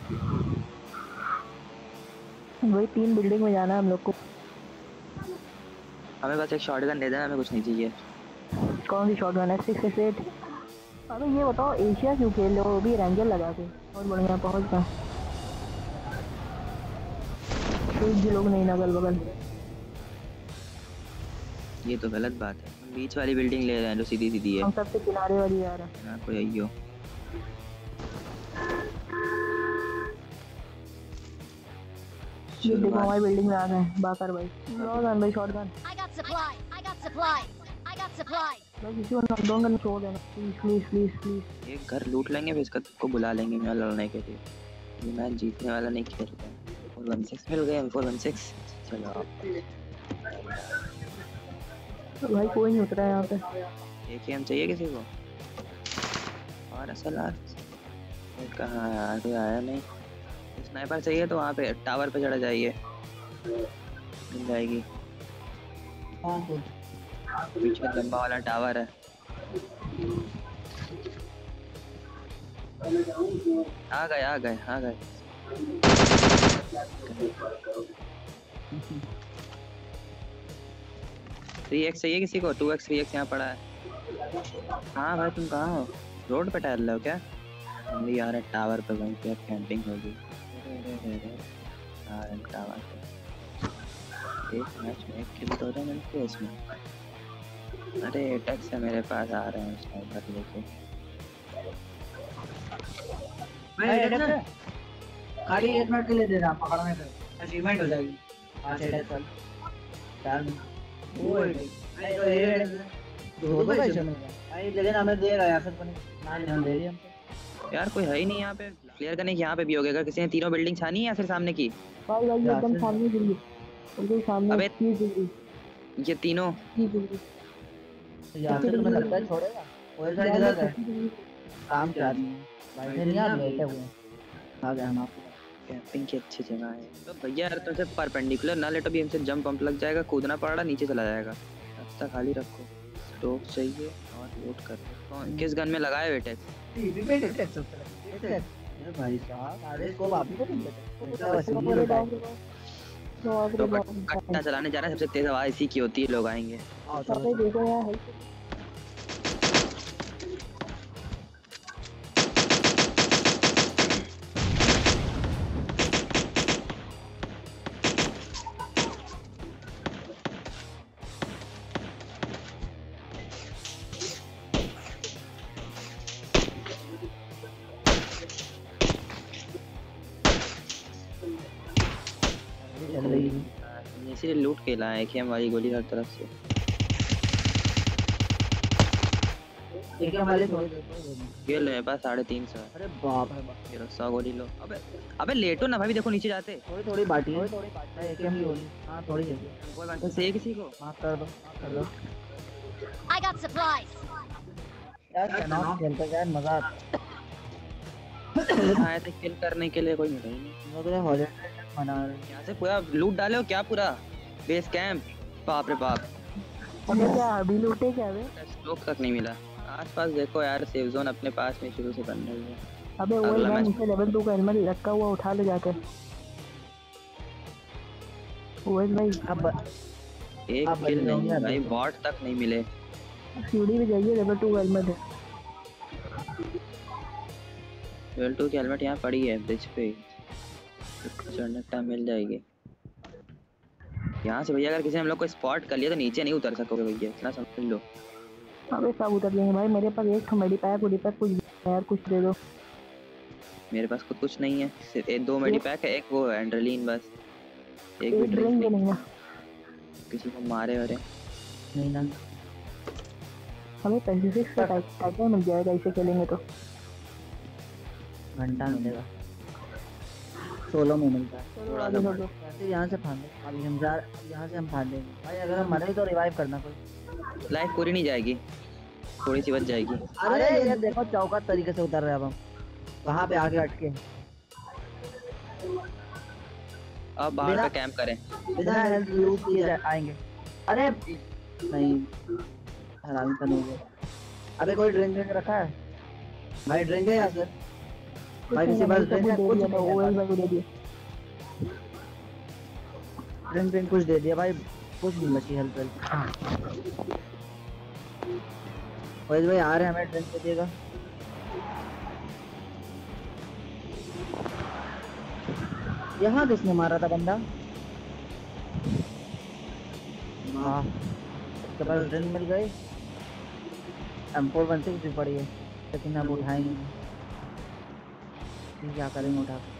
वही 3 बिल्डिंग में जाना है हम लोग को। हमें बस एक शॉटगन दे देना, हमें कुछ नहीं चाहिए। कौन सी शॉटगन है? 668। अबे ये बताओ एशिया क्यों खेल रहे हो? वो भी रेंजर लगा के बहुत बढ़िया पहुंच गए। एक भी लोग नहीं ना अगल बगल। ये तो गलत बात है, हम बीच वाली बिल्डिंग ले रहे हैं जो सीधी सीधी है। हम सबसे किनारे वाली जा रहे हैं। ना कोई आइयो। ये देखो शुरुआत हमारी बिल्डिंग में आ गए बाकर भाई। शॉटगन भाई शॉटगन। बस इसी को नॉकडाउन करने छोड़ देना प्लीज प्लीज प्लीज प्लीज। एक घर लूट लेंगे फिर इसका को बुला लेंगे मैं लड़ने के लिए। ये मैच जीतने वाला नहीं खेल रहा है। 416 मिल गए, 416। चलो तो भाई कोई नहीं उतरा यहाँ पे। एक ही हम चाहिए किसी को। और असला कहाँ यार, कोई आया नहीं। स्नाइपर चाहिए तो वहाँ पे टावर पे चढ़ा जाइए, मिल जाएगी। बीच में लंबा वाला टावर है। आ गए आ गए आ गए। 3x चाहिए किसी को? 2x 3x यहाँ पड़ा है। हाँ भाई तुम कहाँ हो? रोड पे टहल रहे हो क्या? हम भी आ रहे टावर पे, वहीं पे कैंपिंग होगी। टावर पे एक मैच में एक किल तो मिलती है इसमें। अरे टैक्स है मेरे पास, आ रहे हैं स्नाइपर लेके। खाली 1 मिनट के लिए दे रहा हूं, पकड़ने पे अचीवमेंट हो जाएगी। हां से चल डन। वो है भाई तो ये दो पैसे में भाई लेकिन हमें देगा यार फिर ना ध्यान दे रही हम यार कोई है ही नहीं यहाँ पे। क्लियर करने की यहाँ पे भी हो गया। किसी ने तीनों बिल्डिंग छानी है या फिर सामने की? भाई भाई एकदम सामने गिरी, एकदम सामने। अबे 30 डिग्री ये तीनों 30 डिग्री। यार से तुम्हें लगता है छोड़ेगा? वो इधर किधर है काम क्या आदमी भाई नहीं आ बैठे हुए आ गए हम आपको। कैंपिंग की अच्छी जगह है तो भैया यार तुमसे परपेंडिकुलर ना लेटो भी, हमसे जंप पंप लग जाएगा, कूदना पड़ रहा, नीचे चला जाएगा। रास्ता खाली रखो। स्टोव चाहिए और लोड कर। कौन किस गन में लगाए बेटे? भाई साहब अरे इसको आप ही को तुम तो कट्टा चलाने जा रहे हैं, सबसे तेज आवाज इसी की होती है, लोग आएंगे। देखो यार इसीलिए लूट के लाए कि हमारी गोली हर तरफ से। देखिए हमारे थोड़े ये लो मेरे पास 350। अरे बाप रे बाप ये लो 100 गोली लो। अबे लेटो ना भाई, देखो नीचे जाते। थोड़ी बाटी है एकेएम की गोली। हां थोड़ी है कोई बात नहीं, सही किसी को हां कर दो I got supplies यार चनाव खेलते यार मजा आता है। आए थे किल करने के लिए, कोई मिला ही नहीं। वो तो हॉलिडे मना रहे यहाँ से पूरा लूट डाले हो क्या? पूरा बेस कैंप? बाप रे बाप। अबे क्या अभी लूटे क्या बे? स्टॉक तक नहीं मिला। आसपास देखो यार, सेफ जोन अपने पास में शुरू से बन रही है। अबे वो नीचे लेवल 2 का हेलमेट रखा हुआ, उठा ले जाकर। ओएस भाई अब एक किल नहीं भाई, बॉट तक नहीं मिले। सीढ़ी पे जाइए, लेवल 2 का हेलमेट है। लेवल 2 की हेलमेट यहाँ पड़ी है ब्रिज पे, चढ़ने टाइम मिल जाएगी। यहाँ से भैया अगर किसी ने हम लोग को स्पॉट कर लिया तो नीचे नहीं उतर सकोगे भैया, इतना समझ लो। अबे सब उतर लेंगे भाई, मेरे पास एक मेडी पैक कुछ यार कुछ दे दो। मेरे पास खुद कुछ नहीं है, सिर्फ 2 मेडी पैक है, एक वो है एड्रेनलिन बस। एक भी ड्रिंक नहीं है। किसी को मारे वरे नहीं ना हमें 26 का टाइटल मिल जाएगा इसे खेलेंगे तो। घंटा मिलेगा 16 में मिलता है। थोड़ा सा ऐसे यहाँ से फांदे अभी हम जा यहाँ से हम फांदेंगे भाई। अगर हम मरे तो रिवाइव करना कोई। लाइफ पूरी नहीं जाएगी, थोड़ी सी बच जाएगी। अरे ये देखो चौका तरीके से उतर रहे हैं अब हम वहाँ पे आके अटके। अब बाहर पे कैंप करें, बिना हेल्थ लूट किए आएंगे। अरे नहीं हरामी तो नहीं है। अबे कोई ड्रिंक रखा है भाई? ड्रिंक है यहाँ से भाई नहीं किसी ना पास भाई, सब ड्रिंक कुछ है? दे कुछ दिया था, नहीं है ओएस बस। भाई को दे दिया। ड्रिंक कुछ दे दिया भाई, कुछ नहीं बची हेल्प वेल्प। वैसे भाई आ रहे हैं, हमें ड्रिंक दे देगा। यहाँ किसने मारा था बंदा? वाह, इसके पास ड्रिंक मिल गई। M416 भी पड़ी है, लेकिन अब उठाएंगे नहीं। ये क्या करेंगे उठा के?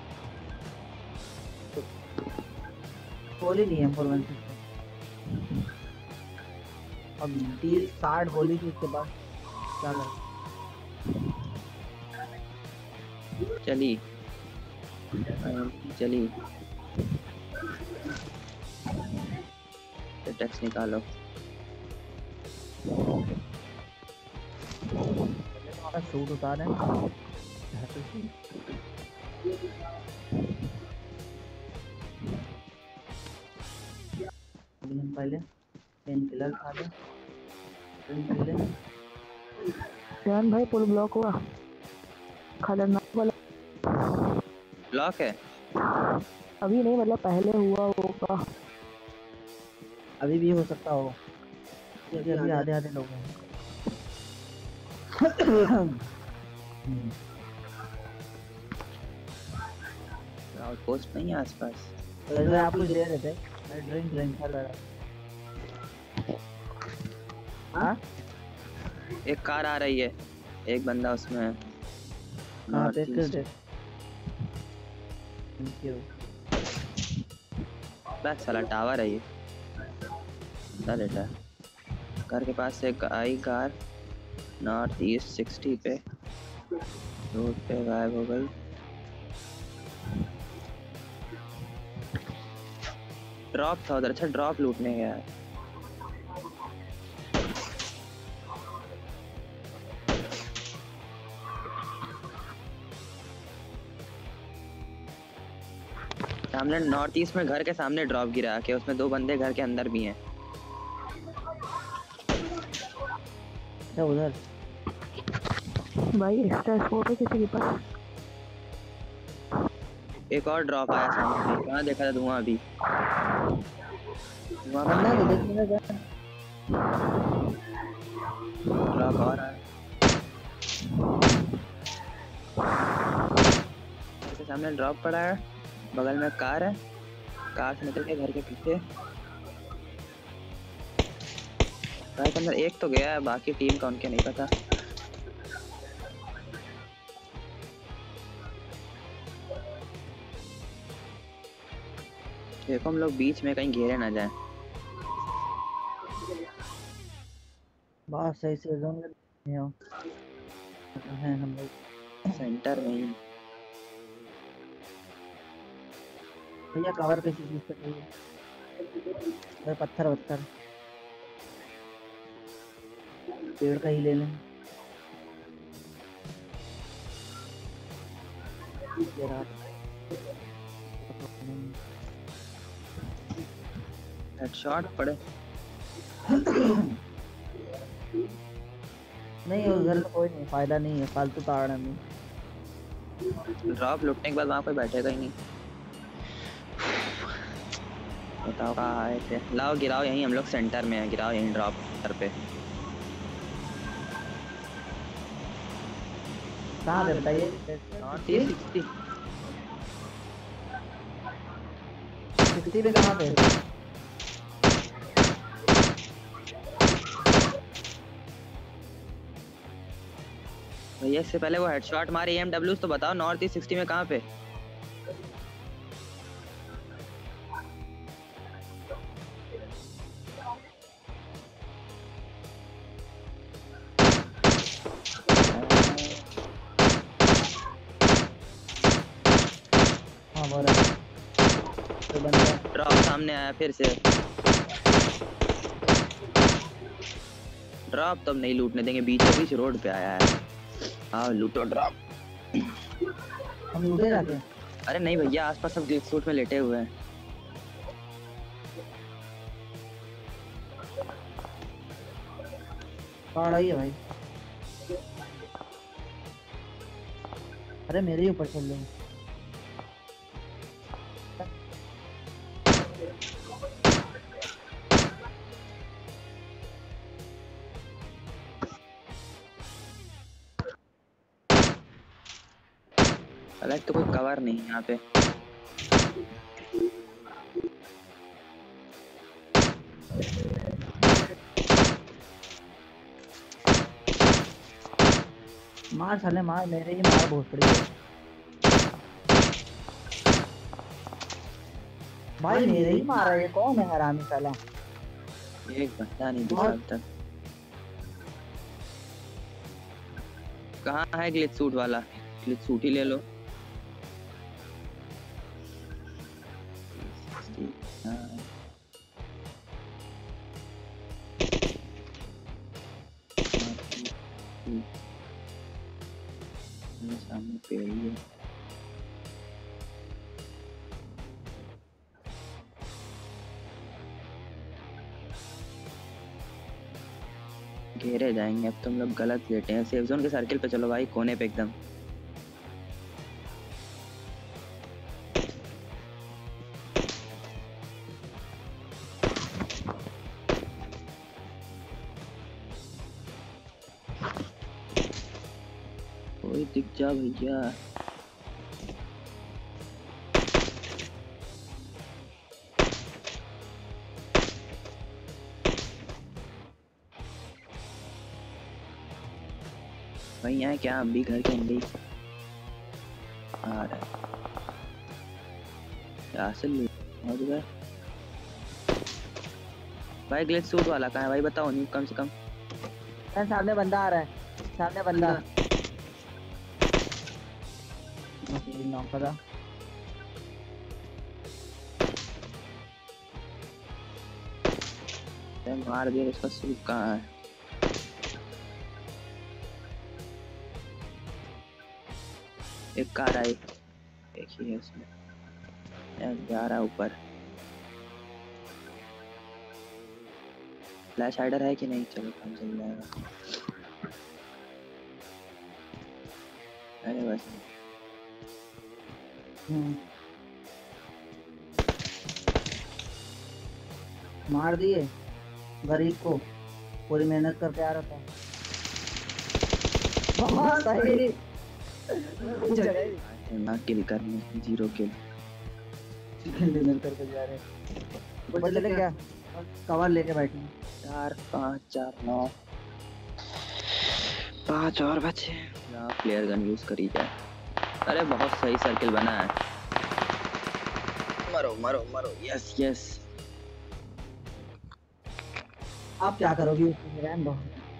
गोली नहीं है M416 में। अब 30-60 गोली थी उसके पास, क्या कर? चली चली, टैक्स निकालो। पहले तो हमारा सूट उतारे। अभी हम पहले पेन किलर खा लें, ड्रिंक पी लें। ध्यान भाई, पुल ब्लॉक हुआ, खतरनाक वाला। ब्लॉक है? अभी नहीं, मतलब पहले हुआ होगा। अभी भी हो सकता हो, क्योंकि अभी आधे आधे लोग हैं। आउटपोस्ट नहीं है आसपास? वैसे आप कुछ दे रहे थे, मैं ड्रिंक ड्रिंक कर रहा। हाँ, एक कार आ रही है, एक बंदा उसमें है। कहाँ पे? नॉर्थ किस ईस्ट। डे? Thank you. बस साला टावर है ये, चल बेटा। घर के पास से एक आई कार, नॉर्थ ईस्ट 60 पे, रोड पे गायब हो गई। ड्रॉप था उधर, अच्छा ड्रॉप लूटने गया है। सामने नॉर्थ ईस्ट में घर के सामने ड्रॉप गिरा के, उसमें 2 बंदे घर के अंदर भी हैं। क्या उधर? भाई एक्स्ट्रा स्कोप है किसी के पास? एक और ड्रॉप आया सामने, कहाँ देखा था धुआं? अभी धुआं बंदा तो देख मेरा घर। ड्रॉप और आया। इसके सामने ड्रॉप पड़ा है, बगल में कार है, कार से निकल के घर के पीछे। कार के अंदर एक तो गया है, बाकी टीम का उनके नहीं पता। देखो हम लोग बीच में कहीं घेरे ना जाए। बहुत सही से जोन में हो हैं हम लोग। सेंटर में ही। भैया कवर किसी चीज से चाहिए? अरे पत्थर वत्थर पेड़ का ही ले लें। ये रहा। हेडशॉट पड़े। नहीं उधर तो कोई नहीं, फायदा नहीं है फालतू ताड़ने में। ड्रॉप लूटने के बाद वहाँ कोई बैठेगा ही नहीं। बताओ कहाँ आए थे? लाओ गिराओ यहीं, हम लोग सेंटर में है, गिराओ यहीं ड्रॉप सर पे। कहाँ पे बताइए? 60 60 पे कहाँ पे? भैया इससे पहले वो हेडशॉट मारे AMW तो बताओ नॉर्थ ईस्ट 60 में कहाँ पे? हाँ बोल रहा तो बंदा ड्रॉप सामने आया फिर से। ड्रॉप तो अब नहीं लूटने देंगे, बीचों बीच रोड पे आया है। हाँ लूटो ड्रॉप। हम लूटे जाते हैं। अरे नहीं भैया, आसपास सब ग्लिच सूट में लेटे हुए हैं। कहाँ रही है भाई? अरे मेरे ही ऊपर चल रहे हैं। अलग तो कोई कवर नहीं है यहाँ पे। मार साले मार, मेरे ही मार बहुत पड़ी है। भाई मेरे ही मार रहा है, ये कौन है हरामी साला? एक बंदा नहीं दिखा अब तक। कहाँ है ग्लिच सूट वाला? ग्लिच सूट ही ले लो। सामने पेड़ ही है। घेरे जाएंगे अब। तुम लोग गलत लेटे हैं। सेफ जोन के सर्किल पे चलो भाई, कोने पे एकदम। कोई दिख जा भैया। भाई यहाँ क्या, हम भी घर के अंदर ही आ रहा है। भाई ग्लिच सूट वाला कहाँ है भाई, बताओ नहीं कम से कम। सामने बंदा आ रहा है, सामने बंदा। नॉक करा। मार दिया, इसका सूट कहाँ है? एक कार आई, एक ही है उसमें। जा रहा ऊपर। फ्लैश हाइडर है कि नहीं? चलो काम चल जाएगा। अरे बस मार दिए गरीब को, पूरी मेहनत करके आ रहा था। बहुत सही। ना किल करने, 0 किल। डिनर करके जा रहे हैं। ऊपर चले क्या? कवर लेके बैठे हैं। 4 5 4 9 5 और बचे। यहाँ प्लेयर गन यूज करी जाए। अरे बहुत सही सर्किल बना है। मरो मरो मरो। Yes yes. आप क्या करोगे उसको? रहने दो,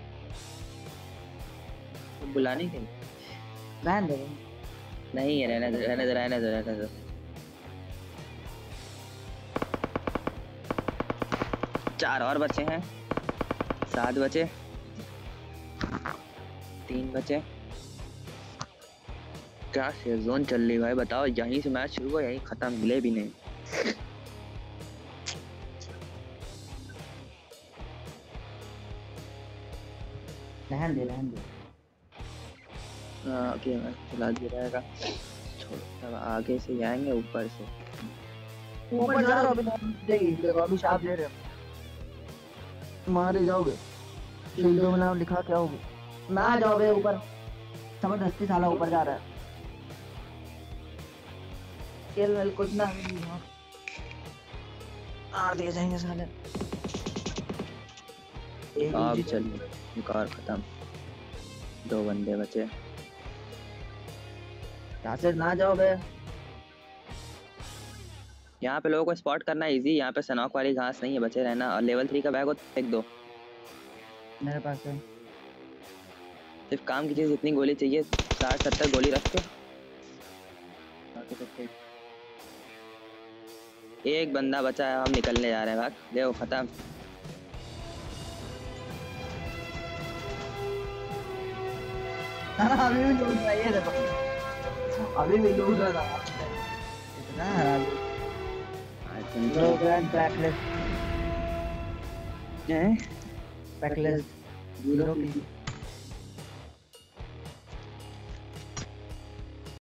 बुलाने के लिए रहने दो। नहीं, रहने दो रहने दो रहने दो रहने दो। 4 और बचे हैं। 7 बचे, 3 बचे। क्या सेफ जोन चल रही भाई, बताओ। यहीं से मैच शुरू हुआ, यहीं खत्म, मिले भी नहीं। रहने दे रहने दे। ओके मैच चला दिया रहेगा। छोड़, अब आगे से आएंगे, ऊपर से। ऊपर जा रहा हूं देखो, अभी शाप दे रहे हो, मारे जाओगे। शील्डों में नाम लिखा क्या होगा? ना जाओगे ऊपर, जबरदस्ती साला ऊपर जा रहा है। खेल वेल कुछ ना, मार दिए जाएंगे साले। अब चलिए, एक और खत्म। 2 बंदे बचे। यहाँ से ना जाओ बे। यहाँ पे लोगों को स्पॉट करना इजी। यहाँ पे सनॉक वाली घास नहीं है, बचे रहना। और लेवल 3 का बैग हो तो फेंक दो। मेरे पास है। सिर्फ काम की चीज, इतनी गोली चाहिए, 60-70 गोली रख के। बाकी तो फेंक। एक बंदा बचा है, हम निकलने जा रहे हैं। भाग देखो, खत्म। अभी भी लूट रहा है, देखो अभी भी लूट रहा था। इतना हरामी। लो ग्रैंड पैकलेस है, पैकलेस 0 की